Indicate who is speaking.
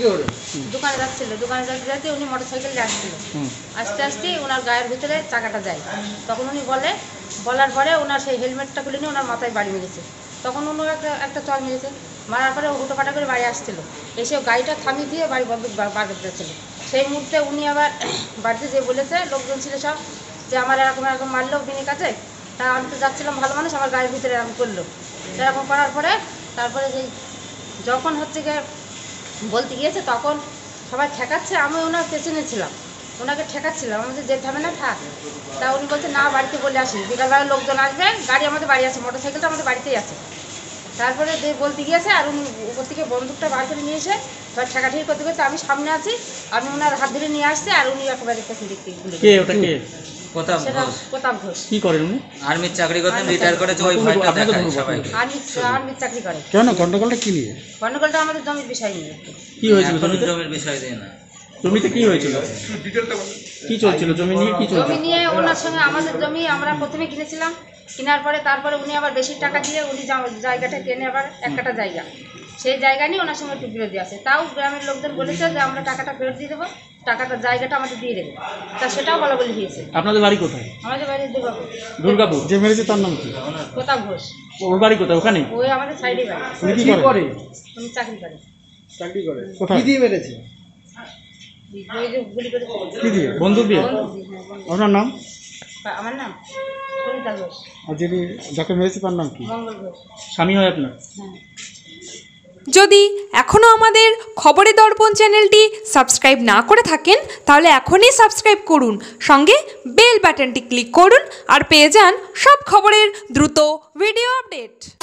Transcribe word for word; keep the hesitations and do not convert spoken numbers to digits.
Speaker 1: দোকানে যাচ্ছিল, দোকানে যাতে যাতে উনি মোটর সাইকেলে আসছিল, আস্তে আস্তে ওনার গায়ের ভিতরে চাকাটা যায়। তখন উনি বলে, বলার পরে ওনার সেই হেলমেটটা খুলে নিয়ে ওনার মাথায় বাড়ি মেরেছে। তখন উনি একটা একটা চর মেরেছে, মারার পরে হুটোপাটা করে বাড়ি আসছিল, এসে গাড়িটা থামিয়ে দিয়ে বাড়ি বন্ধ বার করতে যাচ্ছিল। সেই মুহূর্তে উনি আবার বাড়িতে যে বলেছে, লোকজন ছিল সব, যে আমার এরকম এরকম মারলো বিনি কাছে। তা আমি তো যাচ্ছিলাম ভালো মানুষ, আমার গায়ের ভিতরে এরকম করলো। এরকম করার পরে তারপরে যেই যখন হচ্ছে গিয়ে বলতে গিয়েছে, তখন সবাই ঠেকাচ্ছে, আমি ওনার পেছনে ছিলাম, ওনাকে ঠেকাচ্ছিলাম, আমাদের যেতে হবে না থাক। তা উনি বলছে না, বাড়িতে বলে আসি, বিকালবেলা লোকজন আসবে, গাড়ি আমাদের বাড়ি আছে, মোটর সাইকেলটা আমাদের বাড়িতেই আছে। তারপরে যে বলতে গিয়েছে, আর উনি উপর থেকে বন্দুকটা বার করে নিয়ে এসে এবার ঠেকাঠেকি করতে করতে আমি সামনে আছি, আমি ওনার হাত ধরে নিয়ে আসছি, আর উনি একেবারে পেছন দিক থেকে গুলি।
Speaker 2: কে ওটা কে?
Speaker 3: প্রতাপ ঘোষ।
Speaker 1: প্রতাপ ঘোষ।
Speaker 2: কি করেন উনি?
Speaker 3: আর্মির চাকরি করতেন, রিটায়ার করেছে, ওই ভয়টা দেখায় সবাইকে।
Speaker 1: আর্মি আর্মির চাকরি করে।
Speaker 2: কেন গন্ডগোলটা কি নিয়ে?
Speaker 1: গন্ডগোলটা আমাদের জমির বিষয় নিয়ে।
Speaker 2: কি হয়েছিল জমিতে?
Speaker 3: জমির বিষয় দিয়ে না,
Speaker 2: জমিতে কি হয়েছিল? কি চলছিল জমি নিয়ে? কি চলছিল
Speaker 1: জমি নিয়ে? ওনার সঙ্গে আমাদের জমি আমরা প্রথমে কিনেছিলাম, কেনার পরে তারপরে উনি আবার বেশি টাকা দিয়ে উনি জায়গাটা কেনে, আবার এক কাটা জায়গা, সেই জায়গা নিয়ে ওনার সঙ্গে একটু বিরোধী আছে। তাও গ্রামের লোকজন বলেছে যে আমরা টাকাটা ফেরত দিয়ে দেবো, টাকাটা জায়গাটা আমাদের দিয়ে দেবে, তা সেটাও বলা বলি হয়েছে।
Speaker 2: আপনাদের বাড়ি কোথায়?
Speaker 1: আমাদের বাড়ি দুর্গাপুর।
Speaker 2: দুর্গাপুর। যে মেরেছে তার নাম কি?
Speaker 1: প্রতাপ ঘোষ।
Speaker 2: ওর বাড়ি কোথায়? ওখানে?
Speaker 1: ওই আমাদের সাইডে বাড়ি।
Speaker 2: উনি কি করে?
Speaker 1: উনি চাকরি করে।
Speaker 2: চাকরি করে। কোথায়? কি দিয়ে মেরেছে?
Speaker 1: ওই যে গুলি করে।
Speaker 2: কি দিয়ে? বন্দুক দিয়ে? ওনার নাম?
Speaker 1: আমার নাম সুনিতা ঘোষ।
Speaker 2: আর যিনি যাকে মেরেছে তার নাম কি?
Speaker 1: মঙ্গল ঘোষ।
Speaker 2: স্বামী হয় আপনার?
Speaker 1: হ্যাঁ।
Speaker 4: যদি এখনও আমাদের খবরের দর্পণ চ্যানেলটি সাবস্ক্রাইব না করে থাকেন, তাহলে এখনই সাবস্ক্রাইব করুন, সঙ্গে বেল বাটনটি ক্লিক করুন, আর পেয়ে যান সব খবরের দ্রুত ভিডিও আপডেট।